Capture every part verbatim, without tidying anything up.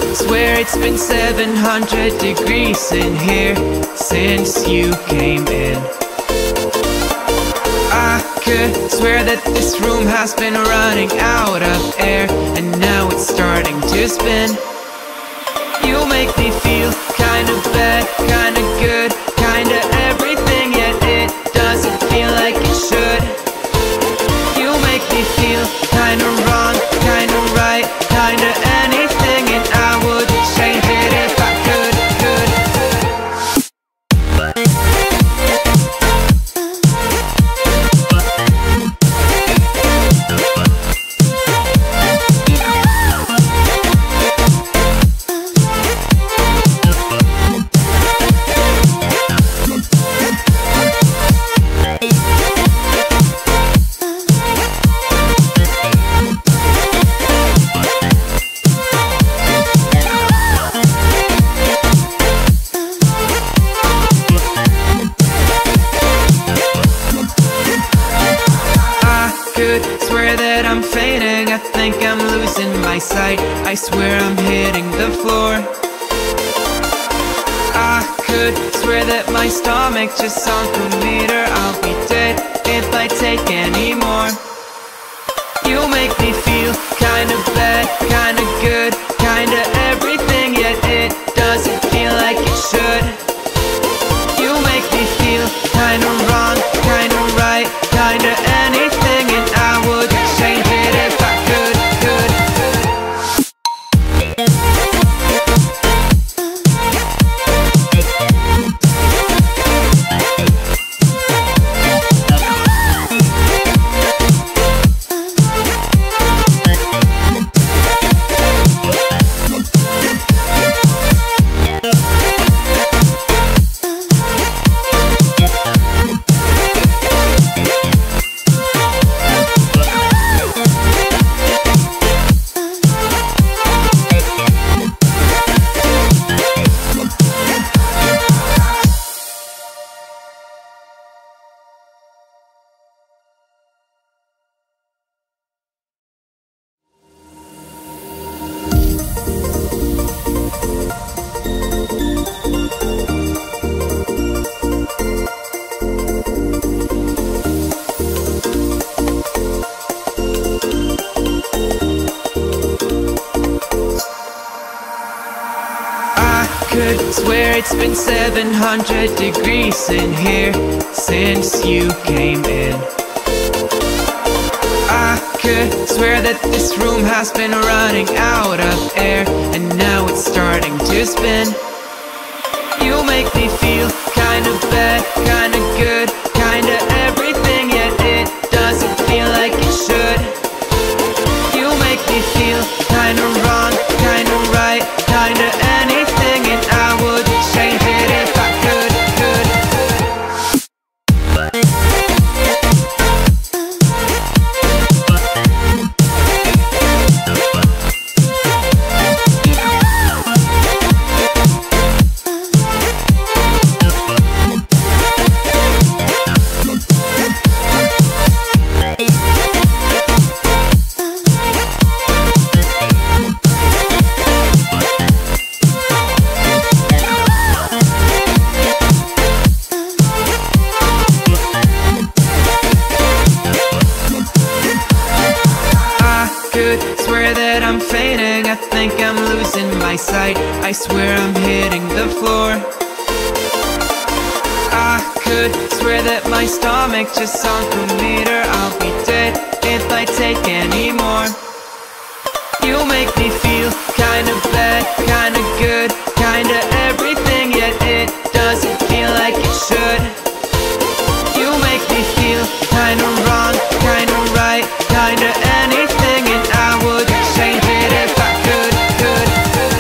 could swear it's been seven hundred degrees in here since you came in. I could swear that this room has been running out of air, and now it's starting to spin. You make me feel kinda bad, kinda good, kinda everything, yet it doesn't feel like it should. You make me feel kinda wrong, kinda right, kinda anything, and I would change it if I could, could, could. Swear that I'm fainting, I think I'm losing my sight, I swear I'm hitting the floor. I could swear that my stomach just sunk a meter, I'll be dead if I take any more. You make me feel kinda bad, kinda good, kinda everything, yet it doesn't feel like it should. You make me feel kinda wrong, kinda right, kinda anything, and I would change it if I could, could, could. Could swear it's been seven hundred degrees in here since you came in. I could swear that this room has been running out of air, and now it's starting to spin. You make me feel kinda bad, kinda good, kinda everything, yet it doesn't feel like it should. You make me feel kinda wrong, kinda right, kinda anything, and I would change it if I could, could, could. Swear that I'm fainting, I think I'm losing my sight, I swear I'm hitting the floor. I could swear that my stomach just sunk a meter, I'll be dead if I take any more. You make me feel kinda bad, kinda good, kinda everything, yet it doesn't feel like it should. You make me feel kinda wrong, kinda right, kinda anything, and I would change it if I could, could, could.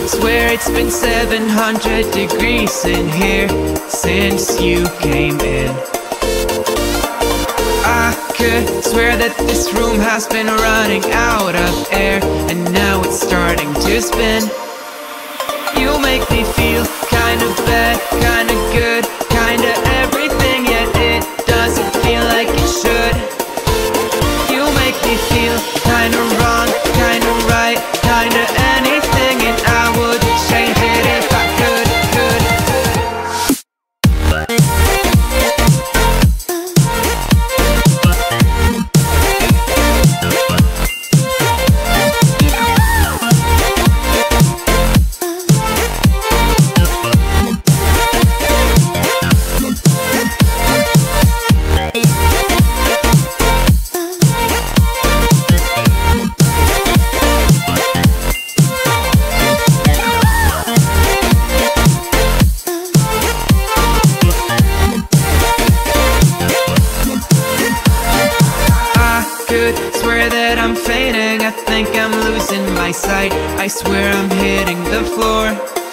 swear it's been seven hundred degrees in here since you came in. I could swear that this room has been running out of air, and now it's starting to spin. You make me feel kinda bad, kinda good, kinda everything, yet it doesn't feel like it should. You make me feel kinda wrong, kinda right, kinda anything, and I would change it if I could, could. Swear that I'm fainting, I think I'm losing my sight, I swear I'm hitting the floor.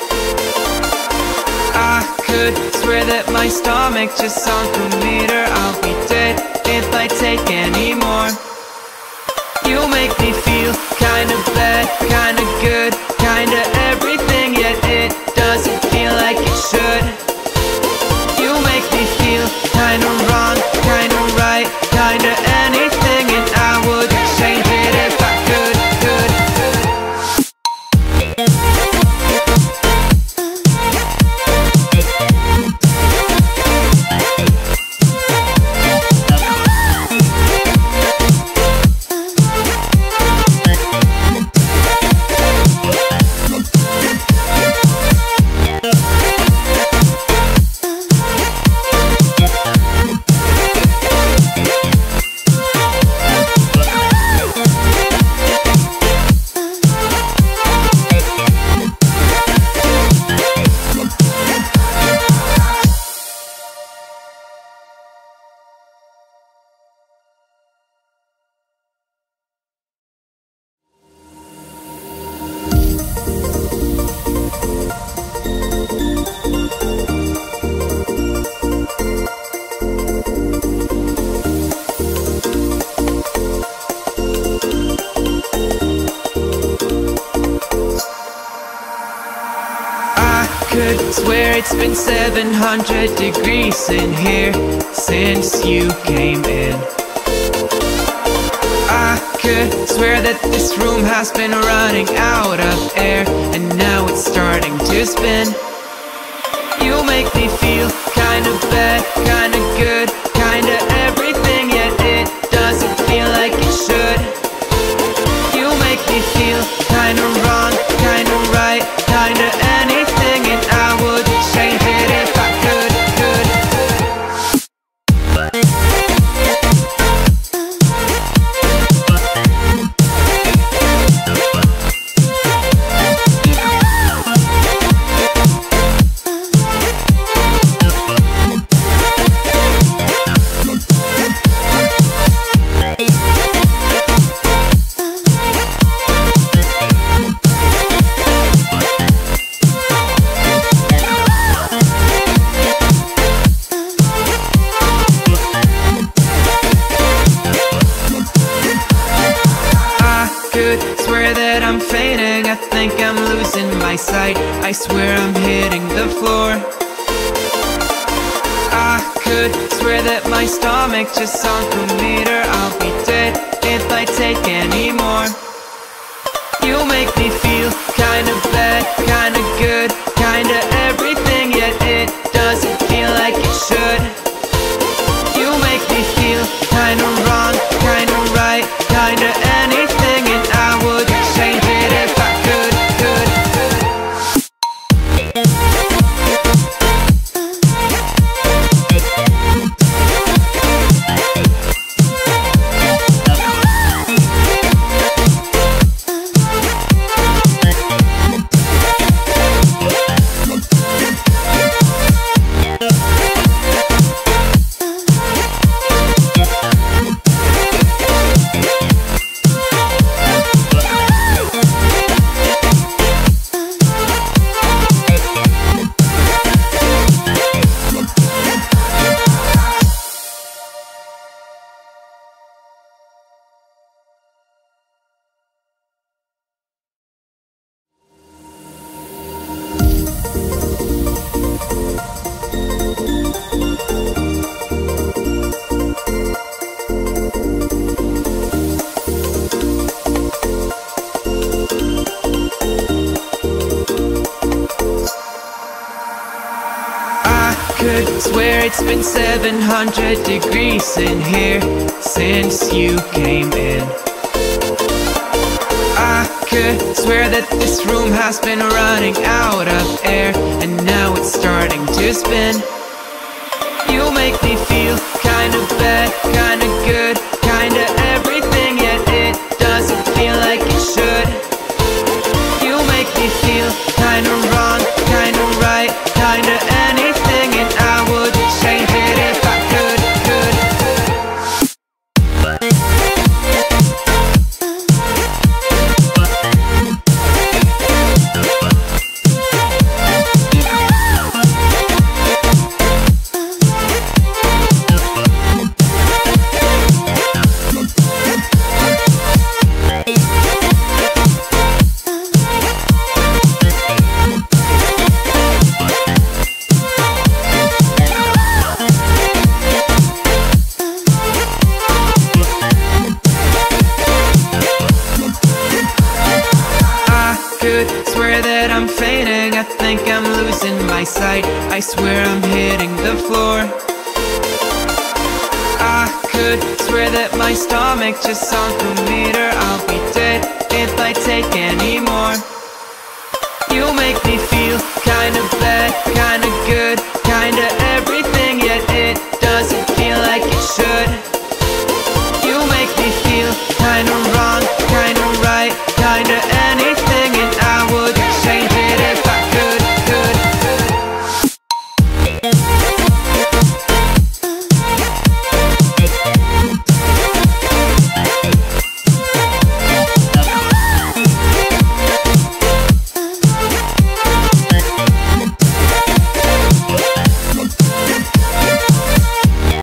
I could swear that my stomach just sunk a meter. I'll be dead if I take any more. You make me feel kinda bad, kinda good, kinda everything, yet it doesn't feel like it should. You make me feel kinda wrong, kinda right, kinda anything, and I would change it if I could, could. Could swear it's been seven hundred degrees in here since you came in. I could swear that this room has been running out of air, and now it's starting to spin. You make me feel kinda bad, kinda good, kinda everything, yet it doesn't feel like it should. You make me feel kinda wrong, kinda right, kinda anything, and I would change it if I could, could. Swear that I'm fainting, I think I'm losing my sight, I swear I'm hitting the floor. I could swear that my stomach just sunk a meter. I'll be dead if I take any more. You make me feel kinda bad, kinda good, kinda everything, yet it doesn't feel like it should. You make me feel kinda wrong, kinda right, kinda anything, and I would change it if I could, could. It's been seven hundred degrees in here since you came in. I could swear that this room has been running out of air, and now it's starting to spin. You make me feel kinda bad, kinda good, kinda everything, yet it doesn't feel like it should. You make me feel kinda wrong, kinda right, kinda anything, and I would change it if I could, could, swear that I'm fainting, I think I'm losing my sight, I swear I'm hitting the floor. I could swear that my stomach just sunk a meter, I'll be dead if I take any more. You make me feel kinda bad, kinda good, kinda everything.